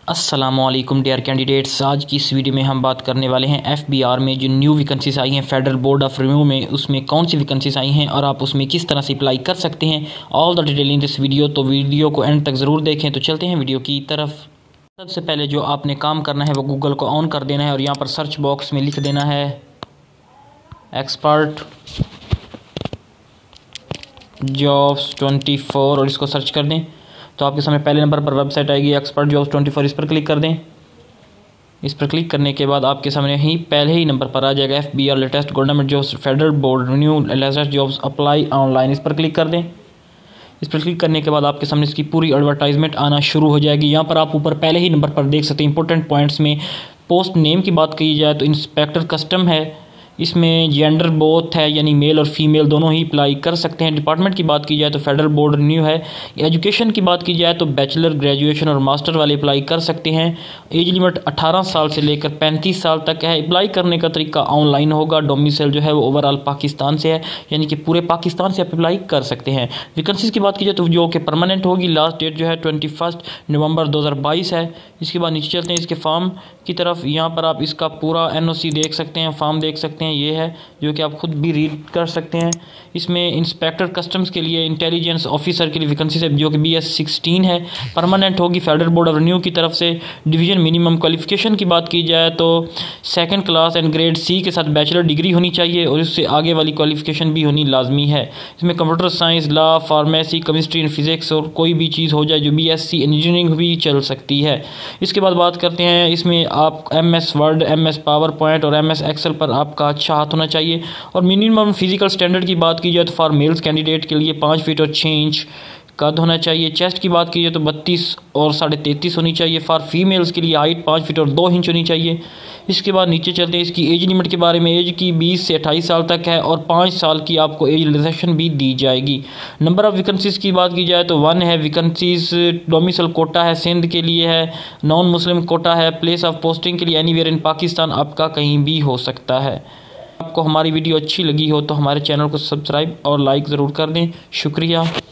अस्सलामुअलैकुम dear candidates. आज की इस वीडियो में हम बात करने वाले हैं एफबीआर में जो न्यू वैकेंसीज आई हैं फेडरल बोर्ड ऑफ रिव्यू में, उसमें कौन सी वैकेंसीज आई हैं और आप उसमें किस तरह से अप्लाई कर सकते हैं। All the detail in this video, तो वीडियो को एंड तक ज़रूर देखें। तो चलते हैं वीडियो की तरफ। सबसे पहले जो आपने काम करना है वो गूगल को ऑन कर देना है और यहाँ पर सर्च बॉक्स में लिख देना है एक्सपर्ट जॉब्स 24 और इसको सर्च कर दें तो आपके सामने पहले नंबर पर वेबसाइट आएगी एक्सपर्ट जॉब्स 24। इस पर क्लिक कर दें। इस पर क्लिक करने के बाद आपके सामने ही पहले ही नंबर पर आ जाएगा FBR latest government jobs federal board renew latest jobs apply online. इस पर क्लिक कर दें। इस पर क्लिक करने के बाद आपके सामने इसकी पूरी एडवर्टाइजमेंट आना शुरू हो जाएगी। यहाँ पर आप ऊपर पहले ही नंबर पर देख सकते हैं इंपॉर्टेंट पॉइंट्स में पोस्ट नेम की बात की जाए तो इंस्पेक्टर कस्टम है। इसमें जेंडर बोथ है, यानी मेल और फीमेल दोनों ही अप्लाई कर सकते हैं। डिपार्टमेंट की बात की जाए तो फेडरल बोर्ड रिन्यू है। एजुकेशन की बात की जाए तो बैचलर, ग्रेजुएशन और मास्टर वाले अप्लाई कर सकते हैं। एज लिमिट 18 साल से लेकर 35 साल तक है। अप्लाई करने का तरीका ऑनलाइन होगा। डोमिसाइल जो है वो ओवरऑल पाकिस्तान से है, यानी कि पूरे पाकिस्तान से आप अप्लाई कर सकते हैं। वैकेंसीज की बात की जाए तो जो कि परमानेंट होगी, लास्ट डेट जो है 21 नवंबर 2022 है। इसके बाद नीचे चलते हैं इसके फॉर्म की तरफ। यहाँ पर आप इसका पूरा एनओसी देख सकते हैं, फॉर्म देख सकते हैं, ये है जो कि आप खुद भी रीड कर सकते हैं। इसमें इंस्पेक्टर कस्टम्स के लिए, इंटेलिजेंस ऑफिसर के लिए वैकेंसी है जो कि BS16 है, परमानेंट होगी फेडरल बोर्ड ऑफ रिन्यू की तरफ से। डिवीजन मिनिमम क्वालिफिकेशन की बात की जाए तो second class and grade C के साथ बैचलर डिग्री होनी चाहिए और इससे आगे वाली क्वालिफिकेशन भी होनी लाजमी है। इसमें computer science, law, pharmacy, chemistry and physics और कोई भी चीज़ हो जाए जो BSc इंजीनियरिंग भी चल सकती है। इसके बाद बात करते हैं इसमें आप MS Word, MS PowerPoint और MS एक्सेल पर आपका अच्छा हाथ होना चाहिए। और मिनिमम फिजिकल स्टैंडर्ड की बात की जाए तो फॉर मेल्स कैंडिडेट के लिए 5 फीट और 6 इंच कद होना चाहिए। चेस्ट की बात की जाए तो 32 और 33.5 होनी चाहिए। फॉर फीमेल्स के लिए हाइट 5 फीट और 2 इंच होनी चाहिए। इसके बाद नीचे चलते हैं इसकी एज लिमिट के बारे में। एज की 20 से 28 साल तक है और 5 साल की आपको एज रिलैक्सेशन भी दी जाएगी। नंबर ऑफ़ वैकेंसीज़ की बात की जाए तो 1 है। वैकेंसीज़ डोमिसाइल कोटा है, सिंध के लिए है। नॉन मुस्लिम कोटा है। प्लेस ऑफ पोस्टिंग के लिए एनीवेयर इन पाकिस्तान आपका कहीं भी हो सकता है। आपको हमारी वीडियो अच्छी लगी हो तो हमारे चैनल को सब्सक्राइब और लाइक ज़रूर कर दें। शुक्रिया।